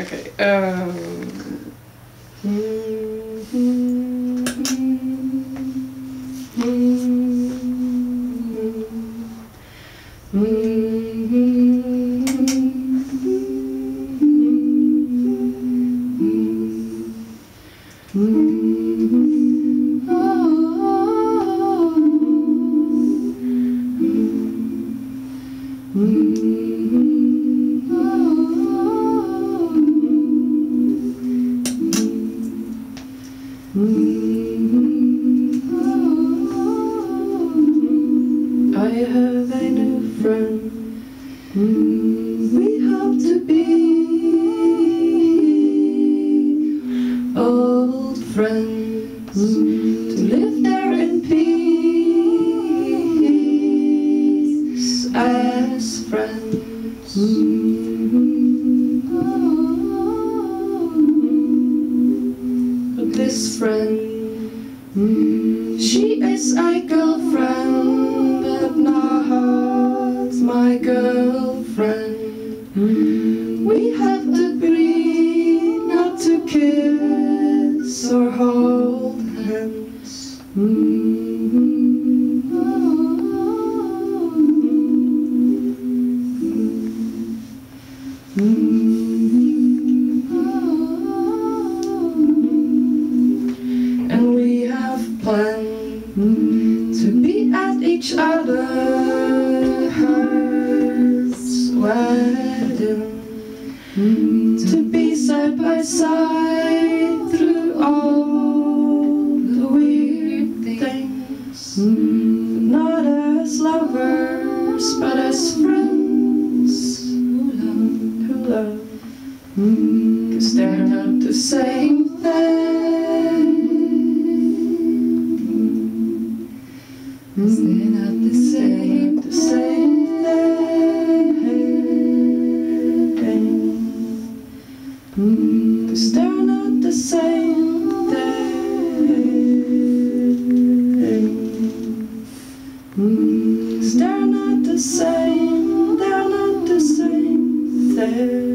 Okay. I have a new friend. We hope to be old friends, to live there in peace as friends. But this friend, she is a girlfriend, but not my girlfriend. We have agreed not to kiss or hold hands. And we have planned to be at each other's wedding, to be side by side through all the weird things, not as lovers but as friends who love, 'cause they're not the same thing. 'Cause they're not the same thing. 'Cause they're not the same thing. 'Cause they're not the same thing.